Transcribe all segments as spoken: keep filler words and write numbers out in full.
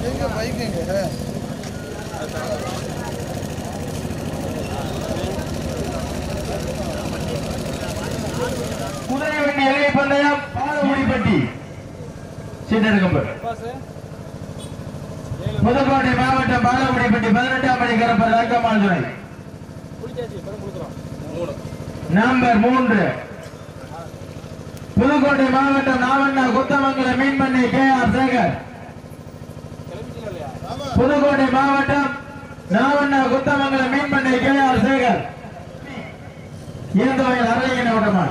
குதிரை வண்டி எல்லை பந்தயம் பாலமுடிப்பட்டி சீட்டெடுக்கப்பட்டு புதுக்கோட்டை மாவட்டம் பாலமுடிப்பட்டி பதினெட்டாம் மணி கரப்பர் ராக்கம்மாள் துறை நம்பர் மூன்று. புதுக்கோட்டை மாவட்டம் நாவண்ணா குத்தமங்கலம் மீன்மண்ணை கே ஆர் சேகர். புதுக்கோட்டை மாவட்டம் நாவண்ணா குத்தமங்கலம் மீன்மண்ணை கே ஆர் சேகர் இரண்டு வயது அரையின ஓட்டமான்.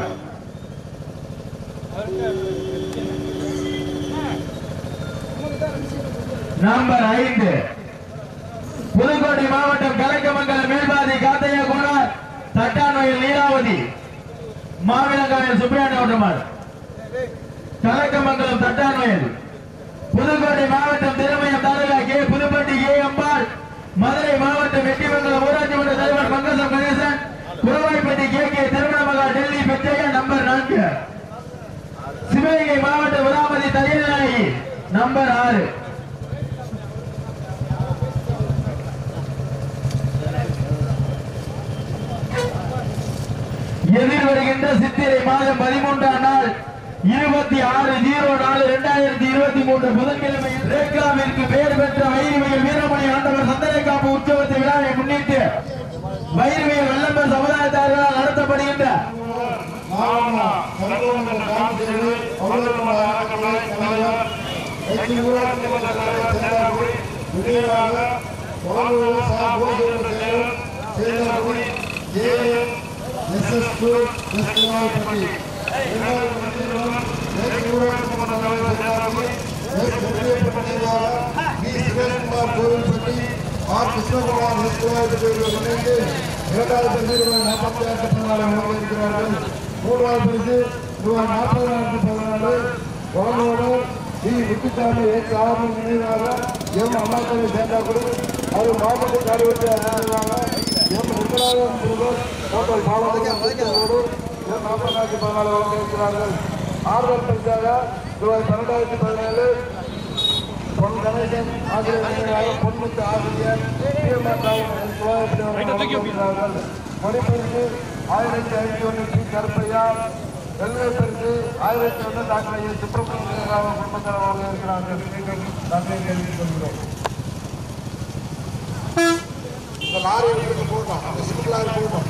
நம்பர் ஐந்து. புதுக்கோட்டை மாவட்டம் கலக்கமங்கலம் மேல்பாதி காத்தையா கோனார் தட்டான்வயல் நீராவதி மாவிலங்காயல் சுப்பிரமணிய ஓட்டமான். கலக்கமங்கலம் தட்டான்வயல். புதுக்கோட்டை மாவட்டம் திருமயம் தாலுகா கே புதுப்பட்டி கே அம்பாள். மதுரை மாவட்டம் வெட்டிமங்கலம் ஊராட்சி மன்ற தலைவர் மங்கசம் கணேசன். குரவாய்ப்பட்டி கே கே திருமண மகா டெல்லி பெற்றையா நம்பர் நான்கு. சிவகங்கை மாவட்ட உதாமதி தையல் நாயகி நம்பர் ஆறு. எதிர் வருகின்ற சித்திரை மாதம் பதிமூன்றாம் நாள் இருபத்தி ஆறு ஜீரோ நாலு இரண்டாயிரத்தி இருபத்தி மூன்று புதன்கிழமை ரேகாவிற்கு பெயர் பெற்ற வைரவியல் வீரமணி ஆண்டவர் சந்தன காப்பு உற்சவத்தை விழாவை முன்னிட்டு வைரவியல் வெள்ளம்பர் சமுதாயத்தார்களால் நடத்தப்படுகின்ற மூன்றாவது பரிசு ரூபாய் நாற்பதாயிரத்தி பதினாலு குழந்தையோடு டி முத்துசாமி எஸ் ஆர்மி நினைவாக எம் அம்மாக்களை சேர்ந்தாக்குடி அவர் மாவட்ட காரியத்தை நினைவாக எம் முத்தராஜன் முருகன் ஹோட்டல் மாவட்டத்தோடு எம் நாற்பதாயிரத்தி பதினாலு வழங்க இருக்கிறார்கள். ஆறுதல் பரிசாக ரூபாய் பன்னெண்டாயிரத்தி பதினேழு பொன் கணேசன் ஆசிரியர் நினைவாக பொன்முத்து ஆசிரியர் இருக்கிறார்கள். மணிப்பரிசு ஆயிரத்தி ஐநூத்தி ஒன்று டி கருப்பையா. வெள்ளை பரிசு ஆயிரத்தி ஒன்று டாக்டர் ஐயா சுப்பிரமணிய குடும்பத்தினராக இருக்கிறார்கள். நன்றி தெரிவித்துக் கொள்கிறோம். இந்த லாரி போட்டோம், அந்த சிமெண்ட் லாரி போட்டோம்.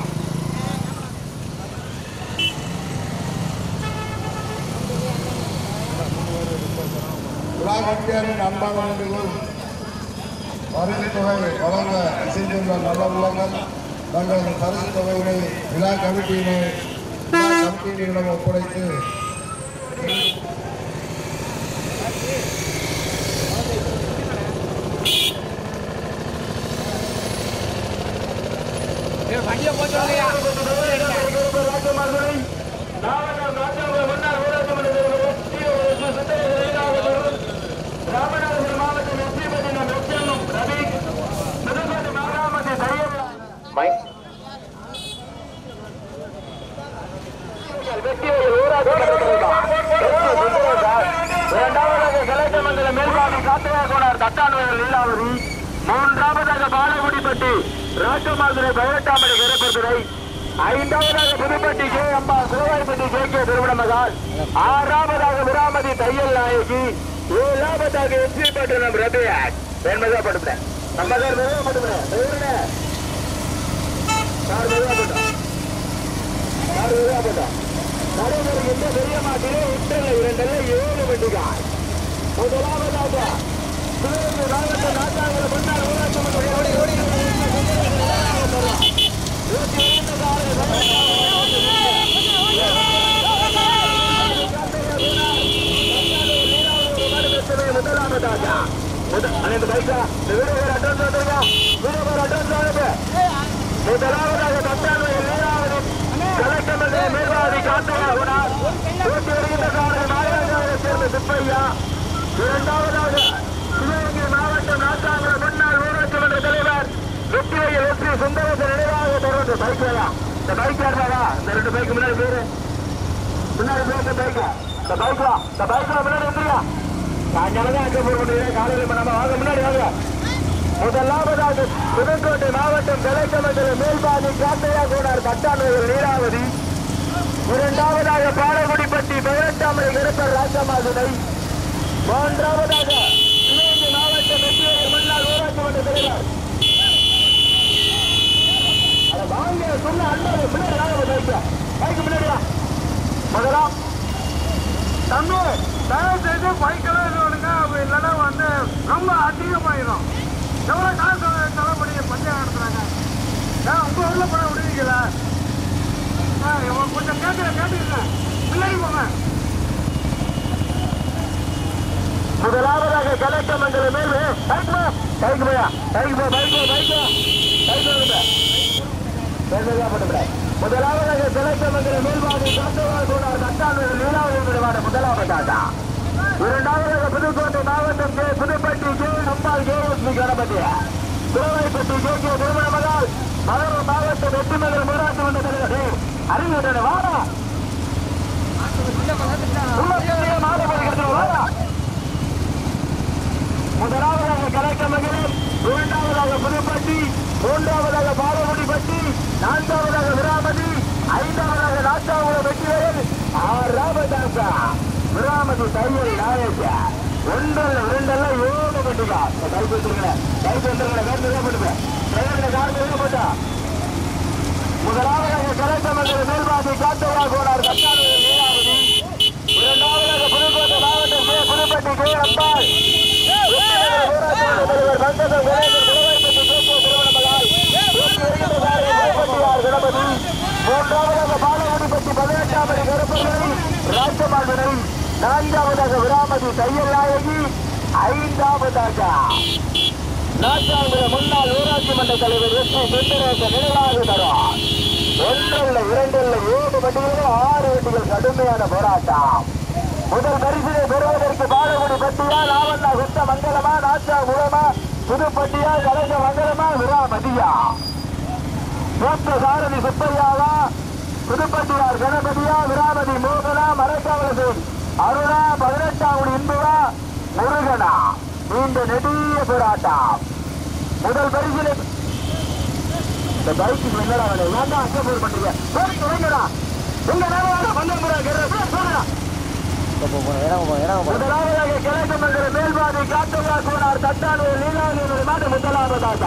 விழா கட்டியாரின் அன்பான வேண்டுகோள். வருகை தொகை வழங்க இசைந்துள்ள நல்ல உள்ளங்கள் தங்களது பரிசு தொகையினை விழா கமிட்டியினை விழா கமிட்டியிடம் ஒப்படைத்து மூன்றாவதாக பாலகுடிப்பட்டி ராக்கமாதுரை பதினெட்டாம் கரப்பதுரை. ஐந்தாவதாக Puduppatti K Amba Sivakaipatti K K திருமணமகால். ஆறாவதாக விராமதி தையல் நாயகி. ஏழாவதாக எஸ்பி பட்டணம் ரபியாட் வெண்மதாப்படுத்துறேன். நம்ம சார் மெதுவாப்படுத்துறேன் சார் மெதுவாப்பட்டோம் சார் மெதுவாப்பட்டோம் நடைபெறுகின்ற பெரிய மாட்டிலே உத்தரவு இரண்டல்ல ஏழு வண்டிகால். முதலாவதாக சிவகங்கை மாவட்ட நாட்டாங்கல முன்னாள் ஊராட்சி மன்ற முதலாவதாக அனைத்து பைசா வீரர் அட்வான்ஸ் வந்துருங்க. வீரர் அட்வான்ஸ் வாங்க. முதலாவதாக தட்டான்வயல் நீராவதி கலெக்டர் மேல்வாதி காத்தையா குணார் ஓட்டி வருகின்ற காவலர் மாநிலங்களை சேர்ந்த சுப்பையா. இரண்டாவதாக சிவகங்கை மாவட்டம் நாட்டாங்கல முன்னாள் ஊராட்சி மன்ற தலைவர் வெற்றிவையில் வெற்றி சுந்தரேசன் நினைவாக தொடர்ந்து பைக்கையா. இந்த பைக் யாருவாரா? இந்த ரெண்டு பைக்கு முன்னாடி பேரு முன்னாடி பேர் இந்த பைக்கா இந்த பைக்கா இந்த பைக்கா முன்னாடி வந்துருக்கா. சாயங்காலம் தான் அங்கே போட முடியாது. காலையில் நம்ம வாங்க முன்னாடி முதலாவதாக புதுக்கோட்டை மாவட்டம் கலைக்கமங்கல மேல்பாதி காத்தையா கோடார் பட்டாளர்கள் நீராவதி. இரண்டாவதாக பாலகுடிப்பட்டி பதினெட்டாமலை கருப்பர் ராஜமாதுரை. மூன்றாவதாக சிவகங்கை மாவட்டம் வெற்றிவேல் முன்னாள் ஊராட்சி மன்ற தலைவர் வாங்க சொன்ன அண்ணாவை பின்னாடி முதலாம் தம்பி தயவு செய்து பைக்கெல்லாம் இல்லைங்க. இல்லைன்னா வந்து ரொம்ப அதிகமாயிடும். எவ்வளோ காசு தலைப்படி பஞ்சாயம் நடத்துறாங்க. உங்க ஊர்ல பண்ண விடுவீங்களா? கொஞ்சம் கேட்க கேட்டுக்கிறேன். பின்னாடி போங்க. முதலாவதாக கலைக்கமங்கல மேல் பைக் பைக் போயா பைக் போ பைக் போ பைக் பைக் முதலாவதாக கலைக்கமங்கல மேல்பாதி காத்தவார் தட்டாளர்கள் நீலாவதி விடுவான முதலாவதாக. இரண்டாவதாக புதுக்கோட்டை மாவட்டம் K Pudupatti K Ambal KSP Ganapathi. Thiruvaippatti K K திருமண மகால் மதுரை மாவட்டம் வெற்றிமங்கல ஊராட்சி மன்ற தலைவர் அறிவுடன் வாடா முதலாவதாக கலைக்கமங்கலம், இரண்டாவதாக புதுப்பட்டி, மூன்றாவதாக பாலகுடிப்பட்டி, நான்காவதாக விராமதி, ஐந்தாவதாக நாட்டாவூர் வெற்றிவேல், ஆறாவதாக விராமதி தையல் நாயக்க. ஒன்றல்ல இரண்டல்ல ஏழு பட்டிகா கைப்பு வந்துருங்க கைப்பு வந்துருங்க வேறு பண்ணுங்க காரணம் போட்டா. முதலாவதாக கலைக்கமங்கலம் மேல்பாதி காத்தவா கோடார் கட்டாளர்கள் நீராவதி. இரண்டாவதாக புதுக்கோட்டை மாவட்டம் கே புதுப்பட்டி கே அம்பாள் மூன்றாவதாக பாலகுடிப்பட்டி பதினெட்டாமலை கருப்பர்களை ராஜமாதுரை. நான்காவதாக விராமதி தையல் நாயகி. ஐந்தாவதாக நாட்டாங்குள முன்னாள் ஊராட்சி மன்ற தலைவர் எஸ் பி சுந்தரேசன் நினைவாக தரும். ஒன்றல்ல இரண்டல்ல ஏழு வண்டிகள் ஆறு வண்டிகள் கடுமையான போராட்டம். முதல் பரிசினை பெறுவதற்கு பாலகுடி பட்டியா நாவண்ணா குத்த மங்கலமா நாச்சா குளமா புதுப்பட்டியா கலக மங்கலமா விராமதியா மூத்த சாரதி சுப்பையாவா புதுப்பட்டியார் கணபதியா விராமதி மோகனா மரக்காவலசேன் அருணா பதினெட்டாம் இன்புவா முருகனா. நீண்ட நெடிய போராட்டம். முதல் பரிசினை இந்த பைக்கு என்னடா நான் தான் அச்சப்பூர் பண்றீங்க இறங்கடா உங்க நேரம் பந்தம் முதலாவதாக கிழக்கமங்கல மேல்பாதி காத்தவா கோடார் தட்டாளர்கள் நீலாவதி மாட்டு முதலாவதாக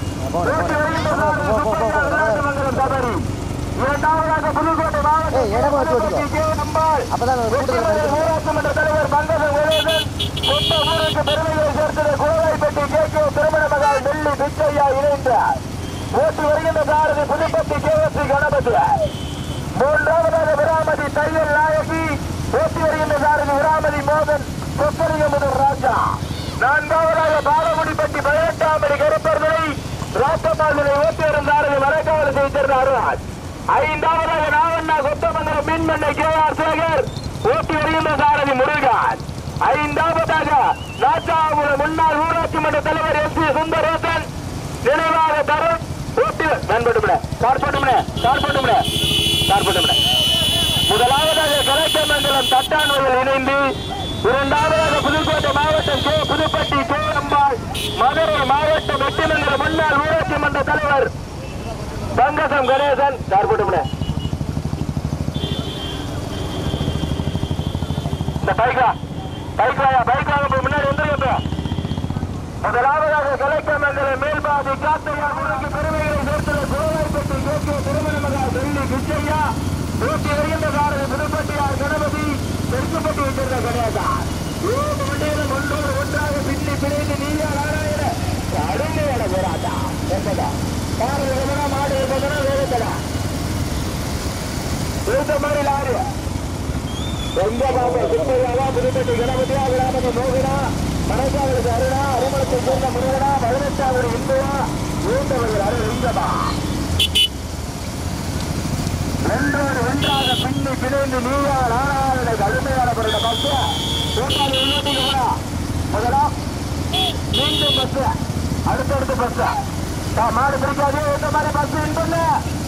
தவறி. இரண்டாவதாக புதுக்கோட்டை மாவட்டம் ஊராட்சி மன்ற தலைவர் பங்கஜ கணேசன் கொத்த ஊருக்கு பெருமைகளை சேர்த்தது குளவாய்ப்பட்டி கே கே திருமண மகால் டெல்லி பிச்சையா இணைந்த ஓட்டி வருகின்ற சாரதி Pudupatti K S P Ganapathi. மூன்றாவதாக விராமதி தையல் நாயகி ஓட்டி வருகின்ற சாரதி விராமதி மோகன் கொத்தலிங்க முதல் ராஜா. நான்காவதாக பாலகுடிப்பட்டி பதினெட்டாமலை கருப்பர்களை ராத்தமாதனை ஓட்டி வரும் சாரதி மரக்காவலை செய்திருந்த அருண். ஐந்தாவதாக நாவண்ணா கொத்தமங்கலம் மீன்மண்ணை கே ஆர் சேகர் ஓட்டி வருகின்ற சாரதி முருகன். ஐந்தாவதாக நாச்சாபுரம் முன்னாள் ஊராட்சி மன்ற தலைவர் எஸ் பி சுந்தரேசன் நினைவாக தரும் ஓட்டி நண்பட்டுமிட கார் போட்டுமிட கார் போட்டுமிட கார் போட்டுமிட. முதலாவதாக கலைக்கமங்கலம் தட்டானூரில் இணைந்து இரண்டாவதாக புதுக்கோட்டை மாவட்டம் கே புதுப்பட்டி கே அம்பாள் மதுரை மாவட்டம் வெற்றிமங்கலம் முன்னாள் ஊராட்சி மன்ற தலைவர் பங்கசம் கணேசன் கார் போட்டுமிட. இந்த பைக்கா பைக்காயா பைக்காக போய் முன்னாடி வந்துருங்க. முதலாவதாக கலைக்கமங்கலம் மேல்பாதி காத்தையா முருகி பெருமைகளை சேர்த்தது குளவாய்ப்பட்டி கே கே திருமண மகால் டெல்லி பிச்சையா ஓட்டி வருகின்ற சாரதி புதுப்பட்டியார் கணபதி தெற்குப்பட்டியை சேர்ந்த கணேசன். ஏழு வண்டிகளும் ஒன்றோடு ஒன்றாக பின்னி பிணைந்து நீயா நாராயண கடுமையான போராட்டம் என்பதா கார் இருந்ததுனா மாடு இருந்ததுனா வேகத்தடா இருந்த மாதிரி லாரி எங்க பாப்பா சுப்பையாவா புதுப்பட்டி கணபதியா விராமதி மோகனா மனசாவளுக்கு அருணா அருமணத்தை சேர்ந்த முருகனா பதினெட்டாவது இந்துவா ஊந்தவர்கள் அரு இந்தமா ஒன்றோடு ஒன்றாக பின்னி பிணைந்து நீயா நாராயண கடுமையான பொருளை பஸ் கூட்டாளி உள்ளூட்டிக்கு முதலா மீண்டும் பஸ் அடுத்தடுத்து பஸ் மாடு பிடிக்காது இந்த மாதிரி பஸ் இன்பல்ல.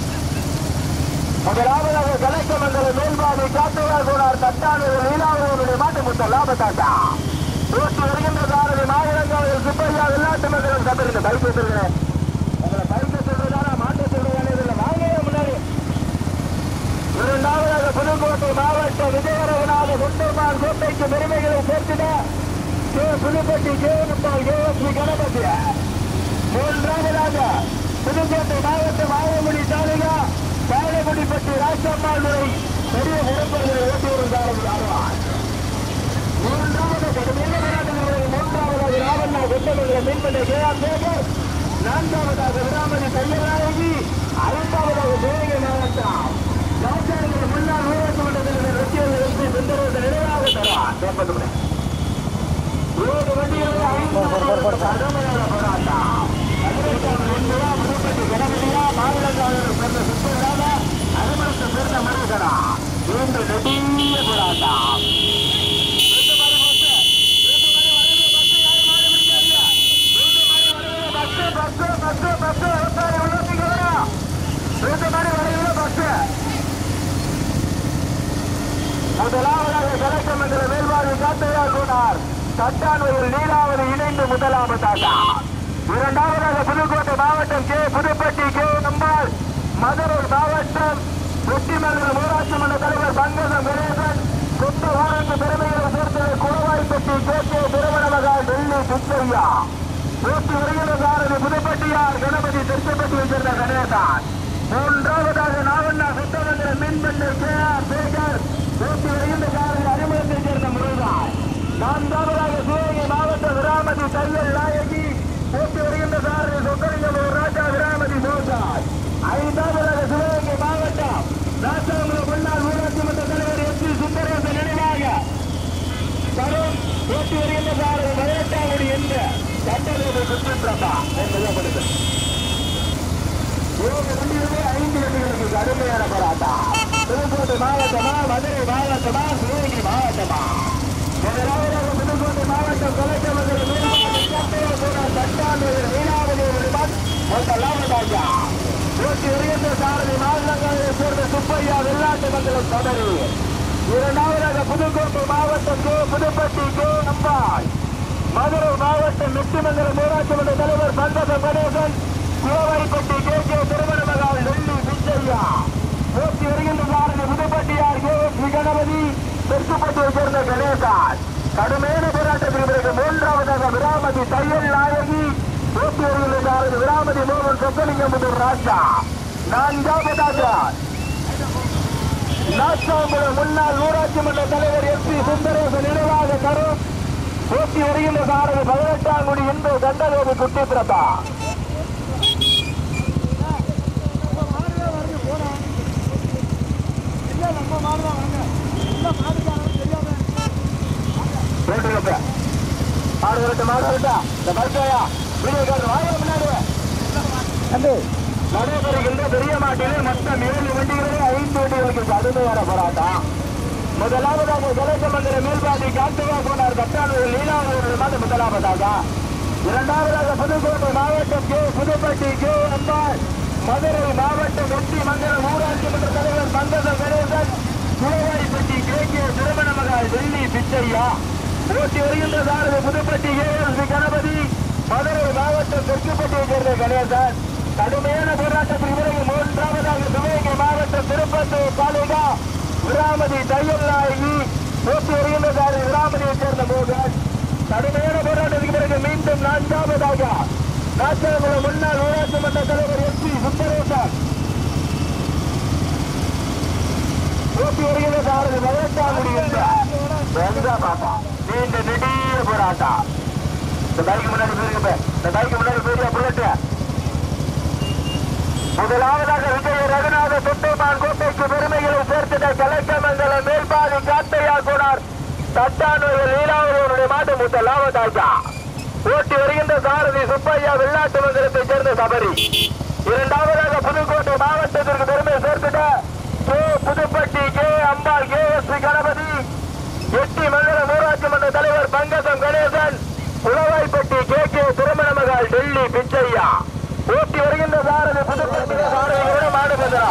முதலாவதாக கலைக்கமங்கலம் மேல்பாதி காத்தவா கோடார் தட்டாளர்கள் நீலாவதியுடைய மாட்டு முத்த லாபத்தாட்டா ஓட்டி வருகின்ற சாரதி மாநிலங்களில் சுப்பையா வெள்ளாட்டு மங்கலம் பேர் இந்த பைக் வச்சிருக்கிறேன். உங்களை பைக் சொல்றதானா மாட்ட சொல்றதானே இதுல வாங்க முன்னாடி. இரண்டாவதாக புதுக்கோட்டை மாவட்டம் விஜயரகநாத சுந்தர்மான் கோட்டைக்கு பெருமைகளை சேர்த்திட கே புதுப்பட்டி கே முட்டாள் கே ஸ்ரீ கணபதி. மூன்றாவதாக புதுக்கோட்டை மாவட்டம் ஆலங்குடி தாலுகா பாலகுடிப்பட்டி ராஜம்மாள் முறை பெரிய உடம்புகளை ஓட்டி வரும் காலம் ஆழ்வார். மூன்றாவது கடுமையான போராட்டங்கள். மூன்றாவதாக ராவண்ணா கொண்டவர்கள் மீன்பட்ட கே ஆர் சேகர். நான்காவதாக விராமணி கையநாயகி. ஐந்தாவதாக சிவகங்கை மாவட்டம் ராஜாரிகள் முன்னாள் ஊராட்சி மன்ற தலைவர் வெற்றியர்கள் எம்பி சுந்தரத்தை நினைவாக தருவார். ஏழு வண்டிகளை ஐந்தாவது கடுமையான போராட்டம். பதினெட்டாம் புதுப்பட்டி கணபதியா மாநிலங்களவர் சேர்ந்த சுத்தராக அனுமதித்து சேர்ந்த மனிதனா இன்று நெடிய போராட்டம். முதலாவதாக கலக்கமங்கல மேல்வாழ்வு காத்தையா கூடார் தட்டான்வையில் நீலாவதி இணைந்து முதலாவதாக. இரண்டாவதாக புதுக்கோட்டை மாவட்டம் கே புதுப்பட்டி கே நம்பாள். மதுரை மாவட்டம் வெற்றிமங்கலம் ஊராட்சி மன்ற தலைவர் பங்கஜம் கணேசன். சொந்த ஊருக்கு பெருமைகளை சேர்த்தது குளவாய்ப்பட்டி கே கே திருமணமகால் டெல்லி சுப்பையா. நூற்றி வருகிற சாரதி புதுப்பட்டியார் கணபதி திருச்சப்பட்டியை சேர்ந்த கணேசன். மூன்றாவதாக நாவண்ணா சுத்தமந்திர மீன்பண்டர் கே ஆர் சேகர். நூற்றி வருகின்ற சாரதி அறிமுகத்தை சேர்ந்த முருகாய். நான்காவதாக சிவகங்கை மாவட்டம் விராமதி தையல் நாயகி. நூற்றி வருகின்ற சாரதி சொக்கலிங்கம் ராஜா விராமதி மோசாய். ஐந்தாவதாக சிவகங்கை மாவட்டம் ராசாங்குளம் முன்னாள் ஊராட்சி மன்ற தலைவர் எஸ் பி சுந்தரேசன் நினைவாக தரும். நூற்றி வருகின்ற சாரதி பதினெட்டாவது என்ற சட்டத்தை சுற்றுப்பிரபா என்பது ஏழு வண்டிகளே ஐந்து வண்டிகளுக்கு கடுமையான போராட்டம். புதுக்கோட்டை மாவட்டமா மதுரை மாவட்டமா சிவகங்கை மாவட்டமா? முதலாவதாக புதுக்கோட்டை மாவட்டம் கலக்கமங்கலம் தட்டான்வையில் நீலாவதி முதலாவதாக நூற்றி இருபத்தி சாரதி மாநிலங்களை சேர்ந்த சுப்பையா வெள்ளாட்டு மங்கலம் தொடரி. இரண்டாவதாக புதுக்கோட்டை மாவட்டம் கே புதுப்பட்டி கே நம்பாள். மதுரை மாவட்டம் வெற்றிமங்கலம் ஊராட்சி மன்ற தலைவர் பங்கஜம் கணேசன். குளவாய்ப்பட்டி கே கே திருமணமகால் டெல்லி பிச்சையா. நூற்றி வருகின்ற சாரதி புதுப்பட்டியார் கே ஸ்ரீ கணபதி தெற்குப்பட்டியை சேர்ந்த கணேசன். கடுமையான போராட்டத்தில் பிறகு மூன்றாவதாக விராமதி தையல் நாயகி. நூற்றி வருகின்ற சாரதி விராமதி மோகன் சொக்கலிங்கம் ராஜா. நான்காவதாக நாச்சாம்புரம் முன்னாள் ஊராட்சி மன்ற தலைவர் எஸ் பி சுந்தரேசன் நினைவாக தரும். நூற்றி வருகின்ற சாரதி பதினெட்டாம் குடி இந்து கண்டதோடு குட்டி பிரபா. நடைபெறுகின்ற பெரிய மாட்டிலே மொத்தம் ஏழு வண்டிகளே ஐந்து வண்டிகளுக்கு கடுமையான போராட்டம். முதலாவதாக கலக்கமங்கல மேல்பாடி காட்டுவா போனார் கட்டாளர்கள் லீலாவூர் மாத முதலாவதாக. இரண்டாவதாக புதுக்கோட்டை மாவட்டம் கே புதுப்பட்டி கே அம்பாள். மதுரை மாவட்டம் வெற்றி மங்கலம் ஊராட்சி மன்ற தலைவர் பங்கஜம் கணேசன். குளவாய்ப்பட்டி கே கே திருமணமகால் டெல்லி பிச்சையா. நூற்றி வருகின்ற சாரதி புதுப்பட்டி கே ஸ்ரீ கணபதி. மதுரை மாவட்டம் தெற்குப்பட்டியை சேர்ந்த கணேசன். கடுமையான போராட்டத்தில் பிறகு மூன்றாவதாக சிவகங்கை மாவட்டம் திருப்பத்தூர் தாலுகா விராமதி தையல் நாயகி. நூற்றி வருகின்ற சாரதி விராமதியை சேர்ந்த மோகன். கடுமையான போராட்டத்துக்கு பிறகு மீண்டும் நான்காவதாக நாச்சாங்குளம் முன்னாள் ஊராட்சி மன்ற தலைவர் எஸ் பி சுந்தரேசன். நூற்றி வருகின்ற சாரதி பதினெட்டாம் நீண்ட நெடிய போராட்டம். இந்த பைக்கு முன்னாடி போயிருக்க இந்த பைக்கு முன்னாடி போயிருக்க புல்லட்டு. முதலாவதாக விஜய ரகுநாத சுந்தர்மான் கோட்டைக்கு பெருமைகளை சேர்த்திட கலக்கமங்கலம் மேல்பாடி காத்தையா கோனார் தட்டான்வையில் லீலாவதியுடைய மாட்டு முதலாவதாக ஓட்டி வருகின்ற சாரதி சுப்பையா வெள்ளாட்டு மங்கலத்தை சேர்ந்த சபரி. இரண்டாவதாக புதுக்கோட்டை மாவட்டத்திற்கு பெருமை சேர்த்திட K Pudupatti K Ambal K S Shri Ganapathi. எட்டி மங்கலம் ஊராட்சி மன்ற தலைவர் பங்கஜம் கணேசன். குளவாய்ப்பட்டி கே கே திருமணமகால் டெல்லி பிச்சையா. ஓட்டி வருகின்ற சாரதி புதுப்பட்டி சாரதியோட மாடு பந்தரா.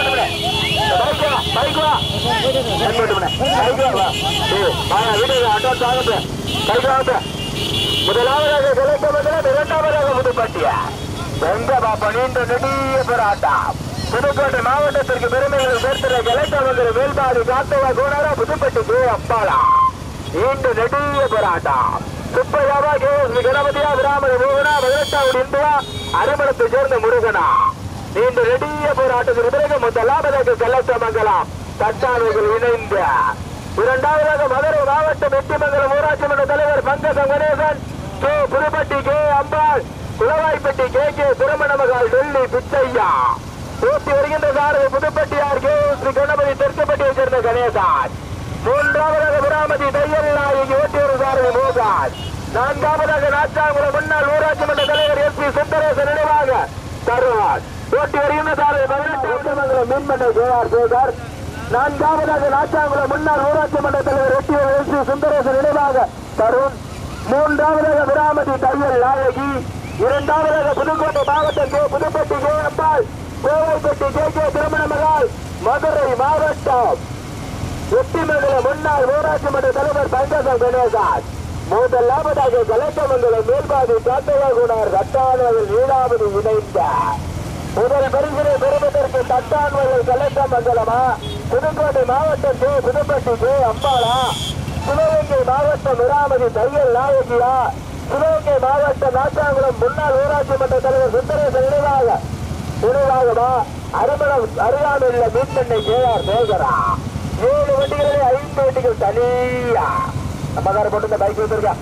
வீடு ஆட்டோ அட்வான்ஸ் ஆகுது கைகாவது முதலாவதாக கிழக்க மண்டலம் இரண்டாவதாக புதுப்பட்டியா எங்க பாப்பா நீண்ட நெடிய போராட்டம் புதுக்கோட்டை மாவட்டத்திற்கு பெருமைகளை சேர்த்துற கிழக்க மண்டலம் மேல்பாடி காத்தவா கோனாரா புதுப்பட்டிக்கு அப்பாலா நீண்ட நெடிய போராட்டம் சுப்பையாவா கே எஸ் கணபதியா விராமணி மோகனா பதினெட்டாவது இந்துவா அரிமளத்தை சேர்ந்த முருகனா நீண்ட நெடிய போராட்டத்திற்கு பிறகு முதலாவதாக கிழக்க மங்கலம் தட்டாளிகள் இணைந்த இரண்டாவதாக மதுரை மாவட்டம் வெட்டிமங்கலம் ஊராட்சி மன்ற தலைவர் Pankajam Ganesan K Pudupatti K Ambal Kulavaipatti K K திருமண மகள் டெல்லி பிச்சையா ஊட்டி வருகின்ற சாரதி புதுப்பட்டியார் கே ஸ்ரீ கணபதி தெற்குப்பட்டியை சேர்ந்த கணேசன் மூன்றாவதாக விராமதி தையல் நாயகி ஊட்டி வரும் சாரதி மோகன் நான்காவதாக நாச்சாங்குளம் முன்னாள் ஊராட்சி மன்ற தலைவர் எஸ் பி சுந்தரேசன் நினைவாக தருவார் ஊட்டி வருகின்ற சாரதி பதினெட்டாவது மங்கலம் மீன்மண்டை கே ஆர் சேகர் நான்காவதாக நாச்சாங்குளம் முன்னாள் ஊராட்சி மன்ற தலைவர் எஸ் பி சுந்தரேசன் நினைவாக தருண் மூன்றாவதாக விராமதி தையல் நாயகி இரண்டாவதாக புதுக்கோட்டை மாவட்டம் K Pudupatti K Ambal Kovaipatti K K திருமண மகள் மதுரை மாவட்டம் வெட்டிமங்கலம் முன்னாள் ஊராட்சி மன்ற தலைவர் பங்கஜம் கணேசன் முதலாவதாக கலக்கமங்கலம் மேல்பாதி காத்தவா குணார் தட்டான்வயல் நீலாவதி இணைந்த முதல் பரிசினை பெறுவதற்கு தட்டான்வயல் கலக்கமங்கலமா புதுக்கோட்டை மாவட்டம் கே புதுப்பட்டி கே அம்பாளா சிவகங்கை மாவட்டம் விராமதி தையல் நாயகியா சிவகங்கை மாவட்டம் நாச்சாங்குளம் முன்னாள் ஊராட்சி மன்ற தலைவர் சுந்தரேசன் நினைவாக நினைவாகமா அருமணம் அருகாமையுள்ள மீன்பெண்ணை கே ஆர் சேகரா ஏழு வண்டிகளிலே ஐந்து வண்டிகள் தனியா நம்ம போட்டு இந்த பைக் வச்சிருக்கா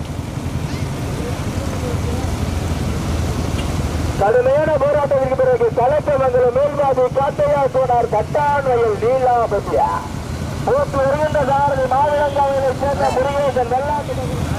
கடுமையான போராட்டத்திற்கு பிறகு கலக்கமங்கலம் மேல்வாதி காட்டையா சோனார் கட்டான்வயல் நீலாபதியா போட்டு வருகின்ற சாரதி மாநிலங்காவிலை சேர்ந்த முருகேசன் வெள்ளாட்டு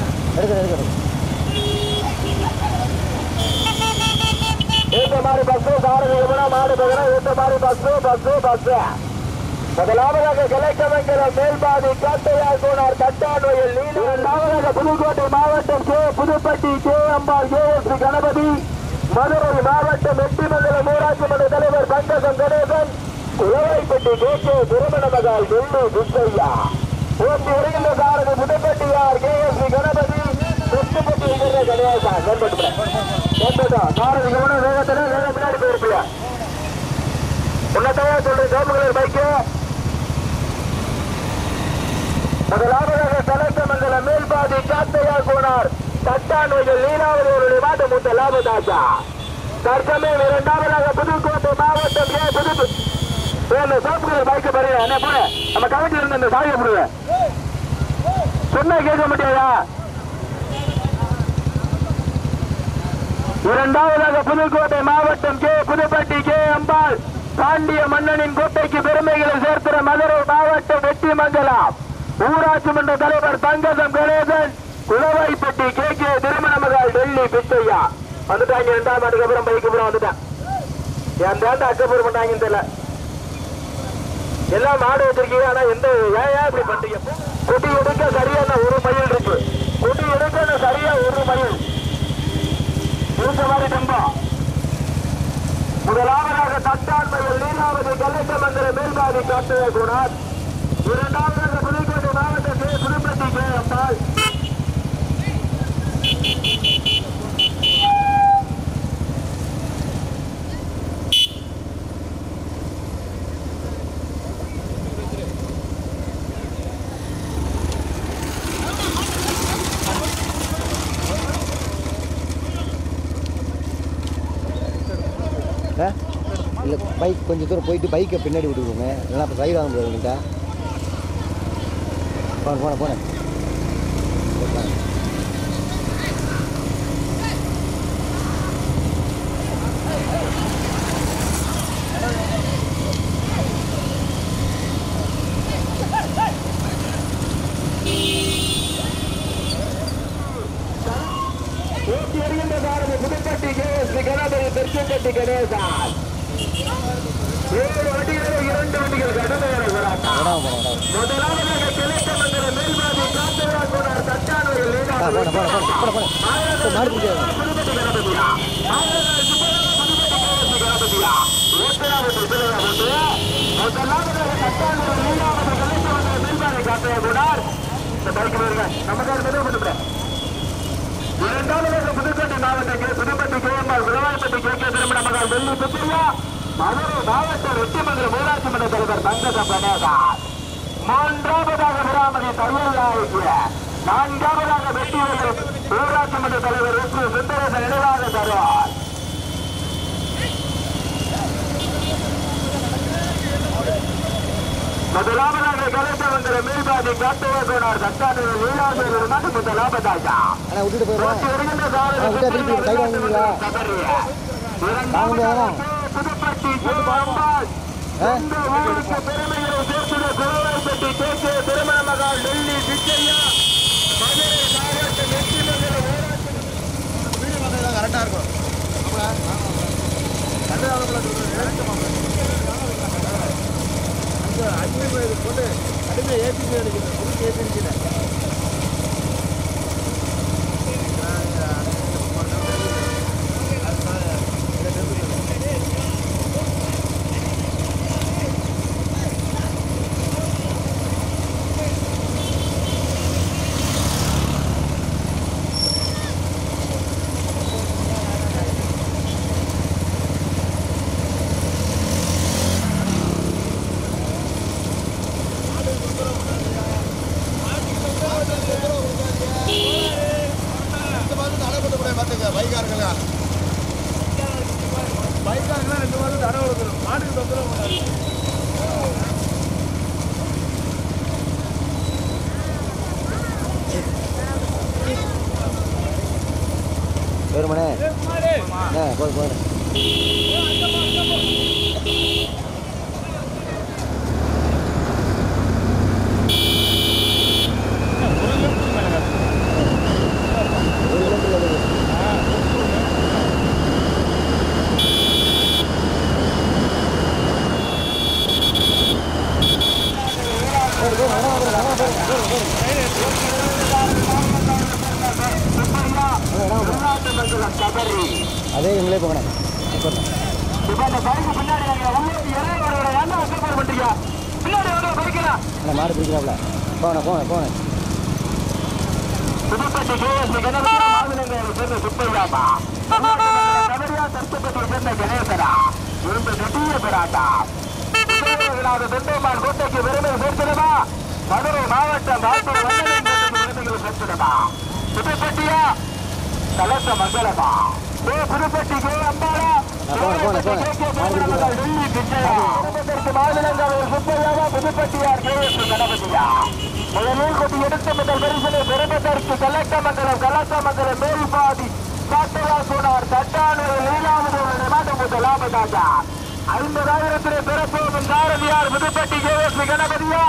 ஏற்ற மாதிரி பஸ் சாரதி எவ்வளோ மாடு பகனா ஏற்ற மாதிரி பஸ் பஸ் பஸ் முதலாவதாக கிழக்கமங்கலம் மேல்பாதி காட்டையா சோனார் கட்டான்வயல் நீல இரண்டாவதாக புதுக்கோட்டை மாவட்டம் K Pudupatti K Ambal K S Ganapathi Madurai மாவட்டம் வெட்டிமங்கலம் ஊராட்சி மன்ற தலைவர் பங்கஜம் கணேசன் குளவாய்ப்பட்டி கே கே திருமண மகள் டெல்லி பிச்சையா ஓட்டி வருகின்ற சாரதி புதுப்பட்டியார் கே எஸ் கணபதி தெற்குப்பட்டி கணேசன் கேட்பட்டோம் சாரதி கவனம் வேகத்தின வேக பின்னாடி போயிருப்பியா உன்னத்தையா சொல்றேன் சோப்புகளின் பைக்கு முதலாவதாக கலக்கமங்கலம் மேல்பாதி காத்தையா கோனார் தட்டான்வயல் நீலாவதியோருடைய மாட்டு மூத்த லாபதாசா தற்சமயம் இரண்டாவதாக புதுக்கோட்டை மாவட்டம் ஏ புது சோப்புகளின் பைக்கு பாருங்க என்ன போன நம்ம கமிட்டி இருந்த இந்த சாவியை போடுவேன் சொன்ன கேட்க முடியாதா இரண்டாவதாக புதுக்கோட்டை மாவட்டம் கே புதுப்பட்டி கே அம்பாள் பாண்டிய மன்னனின் கோட்டைக்கு பெருமைகளை சேர்க்கிற மதுரை மாவட்டம் வெட்டிமங்கலம் ஊராட்சி மன்ற தலைவர் பங்கஜம் கணேசன் குளவாய்ப்பட்டி கே கே திருமண மகள் டெல்லி பிச்சையா வந்துட்டாங்க. இரண்டாம் ஆண்டுக்கு அப்புறம் பைக்கு அப்புறம் வந்துட்டான். என் தாண்ட அக்கப்பூர் பண்ணாங்கன்னு தெரியல. எல்லாம் மாடு வச்சிருக்கீங்க. ஆனா எந்த ஏன் ஏன் இப்படி பண்றீங்க? குட்டி எடுக்க சரியான ஒரு மயில் இருக்கு. குட்டி எடுக்க சரியா ஒரு மயில் இருந்த மாதிரி நம்பம். முதலாவதாக தட்டான்மையில் நீலாவதி கலக்கமங்கலம் மேல்பாதி காட்டுவ குணார். இரண்டாவதாக புதுக்கோட்டை மாவட்டம் கே புதுப்பட்டி கே அம்பாள். இல்லை பைக் கொஞ்சம் தூரம் போயிட்டு பைக்கை பின்னாடி விட்டுருவோங்க. இல்லைனா அப்போ சைடு வாங்க முடியாதுங்கிட்ட. போன போன போனேன் புதுப்பட்டி கே எஸ் கணபதி தெற்குப்பட்டி கணேசன் ஏழு வண்டிகளில் இரண்டு வண்டிகள் கடமையான போராட்டம். முதலாவதாக கிழக்கமங்கலம் மேல்பாதி காத்தவா கோனார் தட்டான்வயல் புதுப்பட்டி கணபதியா புதுப்பட்டி கணபதியா முதலாவதாக தட்டான்வயல் நீலாவதி கிழக்கமங்கலம் மேல்பாதி காத்தவா கோனார் பைக் வருங்க நமக்கான மெதுவாக பண்ணுறேன். இரண்டாவது புதுக்கோட்டை மாவட்டத்தில் Pudupatti KMR Vilavaipatti K K திருமண மகள் வெள்ளி சுப்பையா, மதுரை மாவட்ட வெற்றிமங்கலம் ஊராட்சி மன்ற தலைவர் தங்கத கணேசன், மூன்றாவதாக விராமதி தையலாய்க்கு, நான்காவதாக வெற்றி ஊராட்சி மன்ற தலைவர் எஸ் சுந்தரேசன் நினைவாக தருவார். முதலாவதாக கலெக்ட வந்த மேல்பாதி காட்டுவார் சட்டான நீலாசேரி நாட்டு முதலாவதாக விட்டுட்டு போயிருவோம். திருப்பி சைடு வாங்குவீங்களா? வாங்க புதுப்பட்டி பெருமையை சேர்த்துள்ள குளவாய்ப்பட்டி கே கே திருமண மகள் டெல்லி சிச்சையா, மதுரை மாவட்ட வெற்றி மங்கலம் ஊராட்சி கரெக்டாக இருக்கும். அடிமை போட்டு அடிமை ஏபிசி அடிக்கணும், புதுசு ஏபிசியில் பைக்காரங்களாம் ரெண்டு மாதம் தடவை கொடுக்கணும். மாட்டுக்கு தொந்தரவு வேறுமனே போய் போய் அதே எங்களே போகணும். மாடு பிடிக்கிறாப்ல போன போன போன புதுப்பட்டி கேஎஸ் சேர்ந்த சுப்பையாப்பா, தர்ப்பத்தை சேர்ந்த கணேசரா, இருந்த நெட்டிய பெறாட்டா தொண்டமான் கோட்டைக்கு பெருமை சேர்த்திடமா, மதுரை மாவட்டம் சேர்த்திடமா, புதுப்பட்டியா கலச மங்களமா, புதுப்பட்டி கே அம்பாளா டெல்லி பிச்சையா, மாநிலங்களவை சுப்பையாவா, புதுப்பட்டியார் கே எஸ் கணபதியா, முதலில் கொண்டு எடுத்த முதல் பரிசனை பெறுவதற்கு கலக்கமங்கலம் கலக்கமங்கலம் மேல்பாதி காட்டவா சோனார் தட்டானூர் ஏழாவது மாட்டு முதலாவதாக ஐம்பதாயிரத்திலே பெறப்போகும் சாரதியார் புதுப்பட்டி கே எஸ் கணபதியா,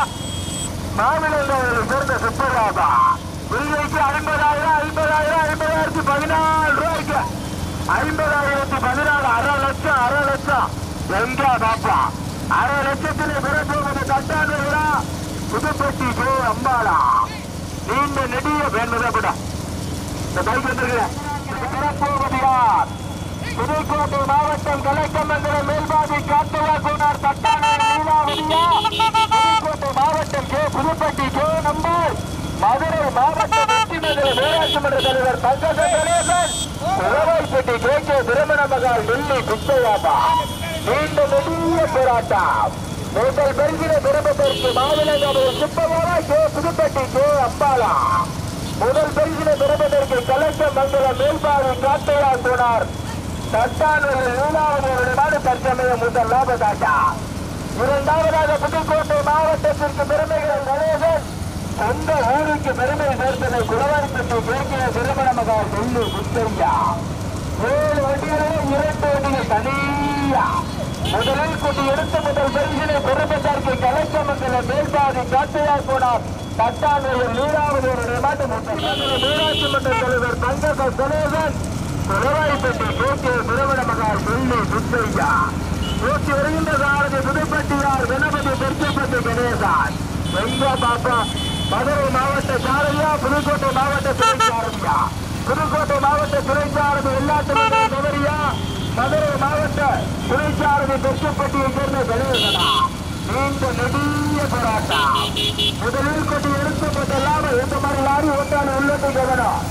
மாநிலங்களவை சேர்ந்த சுப்பையாவா, வில்லைக்கு ஐம்பதாயிரம் ஐம்பதாயிரம் ஐம்பதாயிரத்தி பதினாலு ரூபாய்க்கு ஐம்பதாயிரத்தி பதினாலு அரை லட்சம் அரை லட்சம் எங்க பாப்பா அரை லட்சத்திலே பெறப்போவது தட்டானூரா புதுப்பட்டி கே அம்பாளா, நீண்ட நெடிய வேண்டுதப்பட இந்த பைக் வந்துருக்கிறேன். பெறப்போவது யார்? புதுக்கோட்டை மாவட்டம் கலக்கமங்கலம் மேல்பாதி காட்டவா கோனார் தட்டானூர் நீலாவதியா, புதுக்கோட்டை மாவட்டம் கே புதுப்பட்டி கே நம்பர், மதுரை மாவட்ட வெற்றிமங்கலம் ஊராட்சி மன்ற தலைவர் தங்கத கணேசன், உழவாய்ப்பட்டி கே கே திருமண மகள் டெல்லி பிச்சையாப்பா, நீண்ட நெடிய போராட்டம். முதல் பரிசினை பெறுவதற்கு மாநிலங்களவை சுப்பையாவா கே புதுப்பட்டி கே அம்பாளா, முதல் பரிசினை பெறுவதற்கு கலெக்டர் மங்கலம் மேல்பாடி காட்டையா சோனார் தட்டானூர் ஏழாவது தற்சமயம் முதல் லாபதாட்டா. இரண்டாவதாக புதுக்கோட்டை மாவட்டத்திற்கு பெருமைகள் கணேசன், சொந்த ஊருக்கு பெருமை சேர்த்ததை குளவாய்ப்பட்டி கே கே திருமண மகள் டெல்லி பிச்சையா, ஏழு வண்டிகளில் இரண்டு வண்டிகள் தனியா, முதலில் கொண்டு எடுத்த முதல் பரிசினை பெறுவதற்கு கலக்கமங்கலம் மேல்பாதி காட்டையா போனார் தட்டானூர் நீராவது மாட்டு ஊராட்சி மன்ற தலைவர் தங்கத கணேசன், குளவாய்ப்பட்டி கே கே திருமண மகள் டெல்லி பிச்சையா, நூற்றி வருகின்ற சாரதி புதுப்பட்டியார் கணபதி பெருக்கப்பட்டி கணேசன், எங்க பாப்பா மதுரை மாவட்ட சாரதியா புதுக்கோட்டை மாவட்ட துணை சாரதியா, புதுக்கோட்டை மாவட்ட துணை சாரதி எல்லாத்து நகரியா, மதுரை மாவட்ட துணை சாரதி பெருக்கப்பட்டியை சேர்ந்த கணேசனா, நீண்ட நெடிய போராட்டம். முதலில் கொண்டு எடுக்கப்பட்டெல்லாம் இந்த மாதிரி லாரி ஓட்டான உள்ளத்தை கவனம்.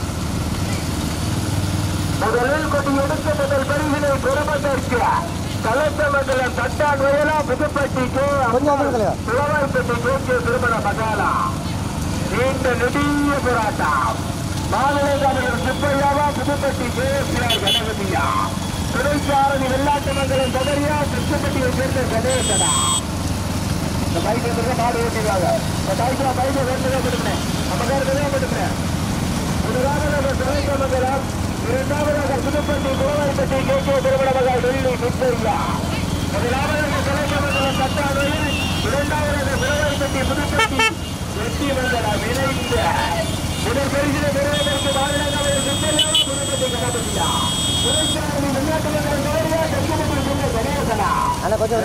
முதலில் கொண்டு எடுக்கப்பட்ட பரிசினை பெறுவதற்கு கலசமங்கலம் தட்டான் வயலா புதுப்பட்டிக்கு புலவாய்ப்பட்டி திருமண மகாலா. நீண்ட நெடிய போராட்டம். மாநிலங்கள் சுப்பையாவா புதுப்பட்டி கேசிஆர் கணபதியா துணைச்சாரதி வெள்ளாட்டு மங்கலம் தகரியா கிருஷ்ணப்பட்டியை சேர்ந்த கணேசனா. இந்த பைக் வந்து மாடு ஓட்டிடுவாங்க. இந்த பைக்ல பைக்கை வேண்டதே போட்டுக்கிறேன். நம்ம பேருக்கதே போட்டுக்கிறேன். முதலாவதாக துணைக்க மங்கலம், இரண்டாவதாக புதுப்பட்டி கோவாய்ப்பட்டி கே கே திருமண மகள் டெல்லி சுப்பையா. முதலாவதாக துணைக்க மங்கலம் தட்டாவையில், இரண்டாவதாக கோவாய்ப்பட்டி புதுப்பட்டி வெற்றி மங்கலம் இணைந்த முதல் பரிசினை பெறுவதற்கு மாநிலங்கள் சுப்பையா புதுப்பட்டி கணபதியா துணைச்சாரதி வெள்ளாட்டு மங்கலம் தகரியா கிருஷ்ணப்பட்டியை சேர்ந்த கணேசனா. அண்ணா கொஞ்சம்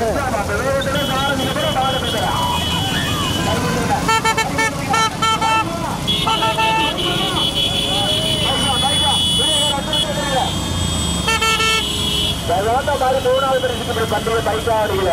மூணாவது பண்டிகை பைக்காடியில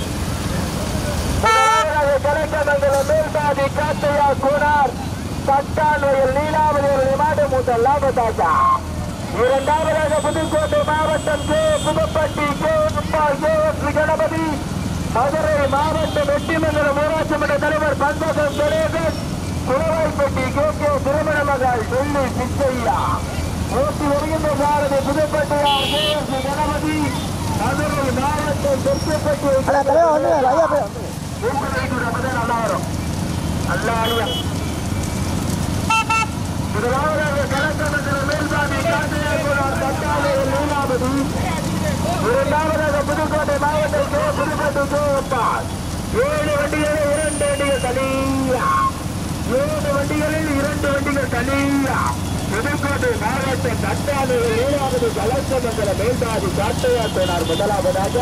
கலைக்கமங்கலம் மேல்பாதி காத்தையா கோனார் தட்டான் வயல் நீலாவதியில் மாடு மூத்த லாபதாசா. இரண்டாவதாக புதுக்கோட்டை மாவட்டம் K Pudupatti K K Shri Ganapathi. Madurai மாவட்டம் வெட்டிமங்கலம் ஊராட்சி மன்ற தலைவர் பந்தகம் கணேசன். குளவாய்ப்பட்டி கே கே திருமண மகள் டெல்லி சிச்சையா. ஓட்டி வருகின்ற சாரதி புதுப்பட்டியார் கே ஸ்ரீ கணபதி. மதுரை மாவட்டம் தெற்குப்பட்டி நல்லா வரும். நல்லா முதலாவதாக கலக்கமங்கலம் மேல்பாதி காட்டையார் தட்டாவையில் மூணாவது. இரண்டாவதாக புதுக்கோட்டை மாவட்டம் கே புதுக்கோட்டை கோப்பால். ஏழு வண்டிகளில் இரண்டு வண்டிகள் தனியா. ஏழு வண்டிகளில் இரண்டு வண்டிகள் தனியா. புதுக்கோட்டை மாவட்டம் தட்டாவையில் ஏழாவது கலக்கமங்கலம் மேல்பாதி காட்டையார் கோனார் முதலாவதாக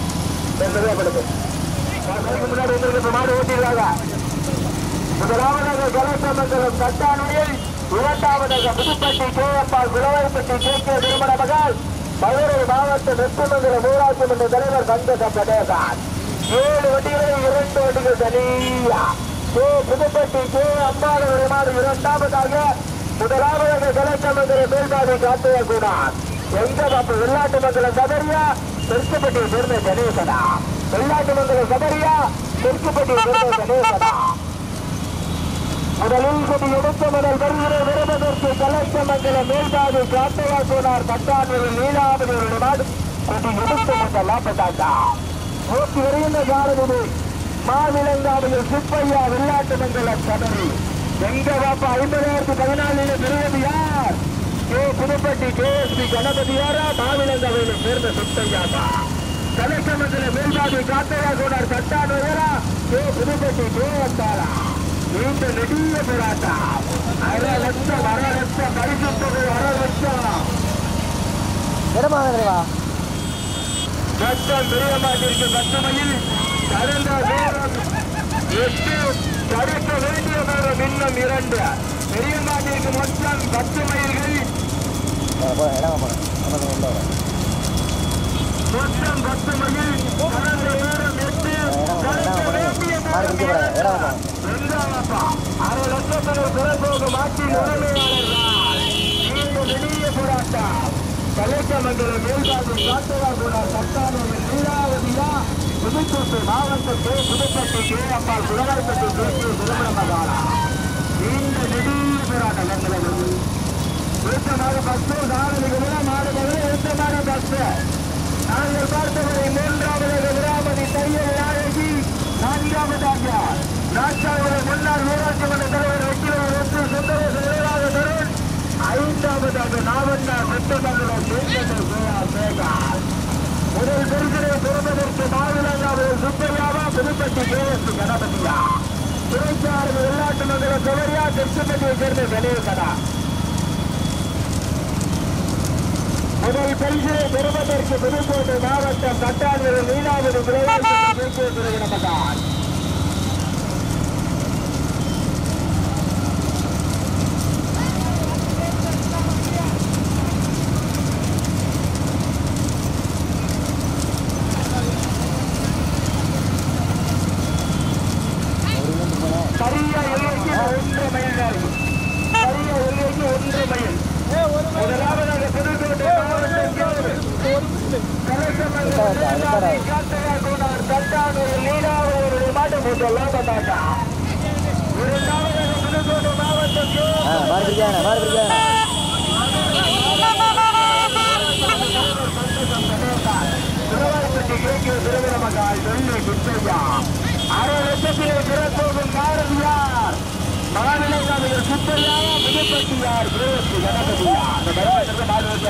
முன்னாடி வந்து மாடு ஓட்டிடுவாங்க. முதலாவதாக கலக்கமங்கலம் தட்டானுடைய, இரண்டாவதாக புதுப்பட்டி கேஎப்பால் குளவாய்ப்பட்டி கே கே திருமண மகள். மதுரை மாவட்ட வெப்பமங்கலம் ஊராட்சி மன்ற தலைவர் பந்தகம் கணேசன். ஏழு வண்டிகளில் இரண்டு வண்டிகள் தனியா. கே புதுப்பட்டி கே அம்பாளுடைய மாடு இரண்டாவதாக. முதலாவதாக கலக்கமங்கலம் மேல்பாதி காத்தையா கூடார். எங்க பாப்ப வெள்ளாட்டு மங்கலம் சபரியா தெற்குப்பட்டியை சேர்ந்த கணேசனா. வெள்ளாட்டு மங்கலம் சபரியா தெற்குப்பட்டியை சேர்ந்த கணேசனா. முதலில் கொண்டு எடுத்த முதல் வருகிற விரும்பதற்கு கலக்கமங்கலம் மேல்பாதி காத்தையா கோனார் தட்டான்வயல் நீலாவதியுடைய நாடு கொண்டு எடுத்த முதல் லாபத்தாக்கா. நூற்றி வருகின்ற சாரதி மாநிலங்காவையில் சுப்பையா வெள்ளாட்டு மங்கலம் சபரி. எங்க பாப்பா ஐம்பதாயிரத்து பதினாலில் பெறுவது யார்? K Pudupatti K S P கணபதியாரா மாநிலங்காவையில் சேர்ந்த சுப்பையாதா. கலக்கமங்கலம் மேல்பாதி காத்தையா கோனார் தட்டான்வயலா கே புதுப்பட்டி கே வந்தாரா. நீண்ட நெடிய போராட்டம். அரை லட்சம் அரை லட்சம் பரிசு தொகை அரை லட்சம். மொத்தம் பெரியம்பாட்டிற்கு பசுமையில் கடந்த நேரம் எட்டு, தடுக்க வேண்டிய நேரம் இன்னும் இரண்டு. பெரியம்பாட்டிற்கு மொத்தம் பத்து மைல்கள். மொத்தம் பத்து மைல். கடந்த நேரம் எட்டு, தடுக்க வேண்டிய நேரம் அரை லட்சத்திற்கு பிறகு மாற்றின் உரிமையாளர்கள். நீண்ட நெடிய போராட்டம். கலைக்கமங்கலம் மேல்பாதி காட்டையா கோனார் தட்டாவையில் நீலாவதியா புதுக்கோட்டை மாவட்டம் கே புதுப்பட்டி கே அப்பால் குளவாய்ப்பட்டி கே கே திருமண மகாலா. நீண்ட நெடிய போராட்டம். ஏற்றமாக பத்து சாரதிகளில் மாடுகளை ஏற்றமாக பத்து. நாங்கள் பார்த்தவரை மூன்றாவது விராமதி தையல் நாயகி. நான்காவதாக நான்காவது முன்னாள் ஊராட்சி மன்ற தலைவர் வெற்றிவேல் வெற்றி சுந்தரேசன் விரைவாக தருண். ஐந்தாவதாக நாவண்ணா வெட்டமங்கலம் தேர்தல் சேகர். முதல் பரிசினை பெறுவதற்கு மாநிலங்காவையில் சுப்பையாவா புதுப்பட்டி கே எஸ் பி கணபதியா. துணைச்சாரதி வெள்ளாட்டு மங்கலம் சவரியா கிருஷ்ணப்பட்டியை சேர்ந்த கணேசனா. முதல் பரிசினை பெறுவதற்கு புதுக்கோட்டை மாவட்டம் தட்டான்வயல் நீலாவதி விரைவாக முதலாவதாக இரண்டாவதாக புதுக்கோட்டை மாவட்டத்தில் மாடு பிடிக்காங்க மாடு பிடிக்காங்க திருவாய்ப்பட்டி கேட்கிற திருவிழமக்கால் வெள்ளி குச்சையா அரை லட்சத்திலே பிறப்போகும் பாரதியார் மாநிலங்கள் சுத்தையாரா புதுப்பட்டியார் பிரேசி கணபதியா அந்த பரவாயில்லை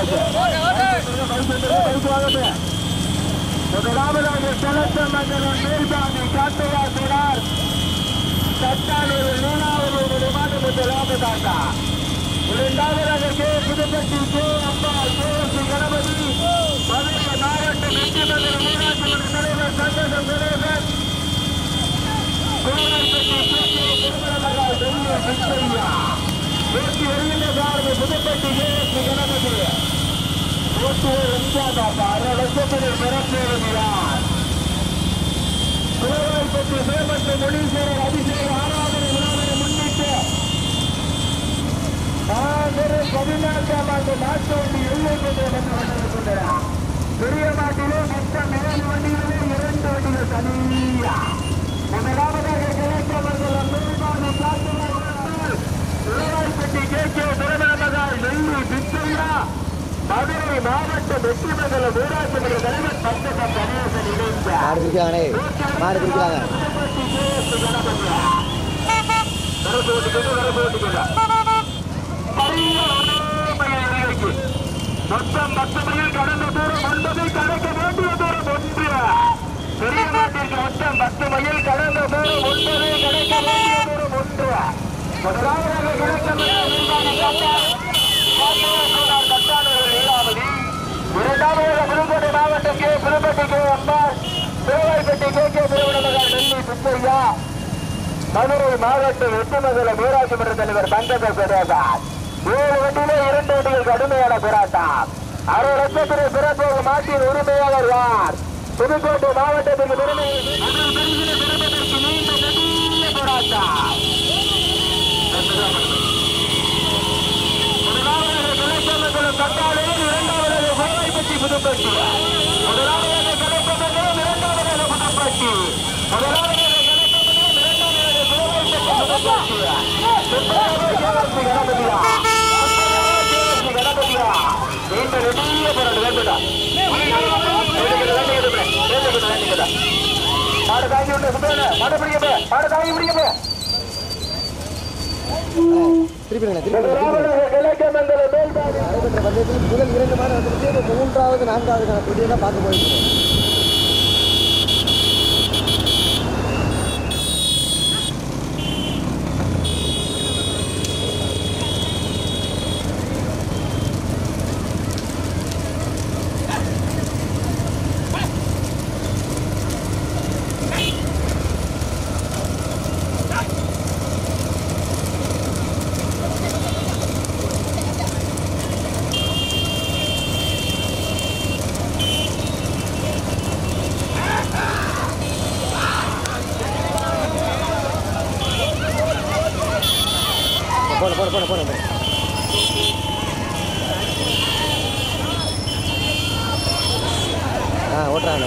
முதலாவதாக செலத்த மண்டலம் மேல்பாண்டி காட்டையா சொன்னார் சட்டானூர் மூணாவது விமான முதலாவதாக இரண்டாவதாக கே புதுப்பட்டி கே அம்மா பிரேசி கணபதி மதுரை மாவட்ட வெற்றி மண்டல ஊராட்சி மன்ற தலைவர் சந்தோஷம் கணேசன் புதுப்பட்டி கேஎஸ்பி கணபதி அரை லட்சத்தில் பிறப்பேறுகிறார் திருவாய்ப்பட்டி சேமத்து முனீஸ்வரர் அபிஷேக ஆராதனை விழாவினை முன்னிட்டு பதினான்காம் ஆண்டு மாட்டு வண்டி எல்லை கொண்டு வந்து கொண்டிருக்கின்றன பெரிய மாட்டிலே மொத்தம் ஏழு வண்டிகளே இரண்டு வண்டிகள் தனியா முதலாவதாக கிழக்கவர்கள் மேல்பாடு திருவாய்ப்பட்டி கே கே திருமணமகால் வெள்ளி பிச்சையா மதுரை மாவட்ட வெற்றி மண்டல ஊராட்சி மன்ற தலைவர் பஞ்சகம் கணேசன் இணைந்த மாடு பிடிக்காங்களே மாடு பிடிக்கிறாங்க மொத்தம் பத்து மைல் கடந்த தூரம் ஒன்பதை கடக்க வேண்டிய தூரம் ஒன்று பெரிய நாட்டிற்கு மொத்தம் பத்து மைல் கடந்த தூரம் ஒன்பதை கடக்க வேண்டிய தூரம் ஒன்று முதலாவதாக லீலாவதி இரண்டாவதாக புதுக்கோட்டை மாவட்டம் K Pudupatti K Ambal Thiruvaipatti K K Tiruvannamalai நெல்லி சுப்பையா மதுரை மாவட்ட வெற்றிமங்கல ஊராட்சி மன்ற தலைவர் பங்கஜ சுரேசன் ஏழு வண்டியிலே இரண்டு வண்டிகள் கடுமையான போராட்டம் அரை லட்சத்திலே பிறப்போகும் மாட்டின் உரிமையாளர் யார் புதுக்கோட்டை மாவட்டத்திற்கு பெருமை பெறுவதற்கு நீண்ட நெடிய போராட்டம் முதலாவதாக கிழக்கமங்கலம் கட்டாளையில் இரண்டாவதாக கோவைப்பட்டி புதுப்பட்டி முதலாவதாக கிழக்கமங்கலம் இரண்டாவதாக புதுப்பட்டி முதலாவதாக கிழக்கமங்கலம் இரண்டாவதாக கோவைப்பட்டி புதுப்பட்டி கணபதியா கணபதியா நீண்ட நெடிய போராட்டம் வேண்டுதா மாடு தாங்கி விட்டு மாடு பிடிக்க மாடு தாங்கி பிடிக்க திருப்பி நடைபெற்ற பந்தயத்தில் முதல் இரண்டு மாடு வந்து மூன்றாவது நான்காவது போட்டியெல்லாம் பார்த்து போயிருக்கோம். போன போன போன போன ஆ ஓட்டுறாங்க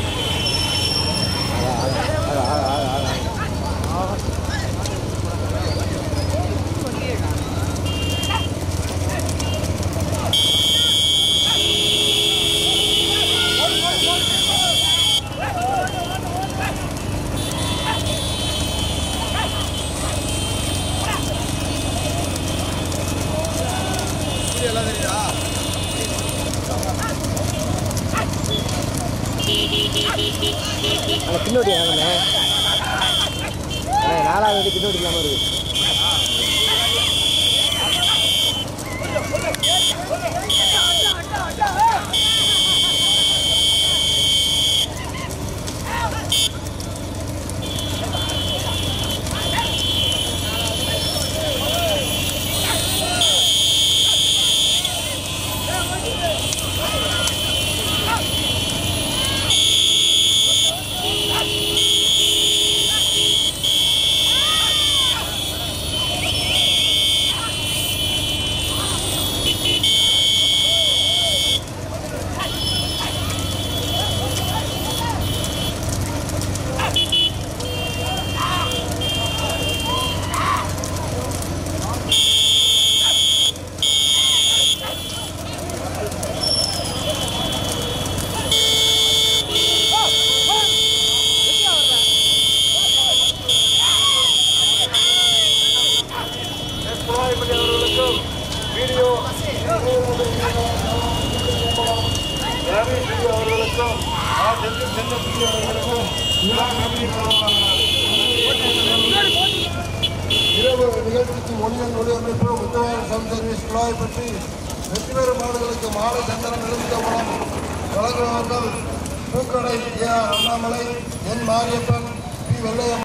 அந்த பின்னோட்டி வாங்கண்ணே நாலாவது பின்னோட்டி இல்லாமல் இருக்குது. அவர்களுக்கும் அவர்களுக்கும் இரவு நிகழ்ச்சிக்கு ஒளியன் ஒளியமைப்பு முத்தவாள் சம் சர்வீஸ் குழாய் பற்றி வெற்றி பெறும் மாடுகளுக்கு மாலை சந்தனம் எழுந்த மூலம் வழங்குவார்கள். பூக்கடை A R Annamalai, N Mariyappan, P Vellaiyamman.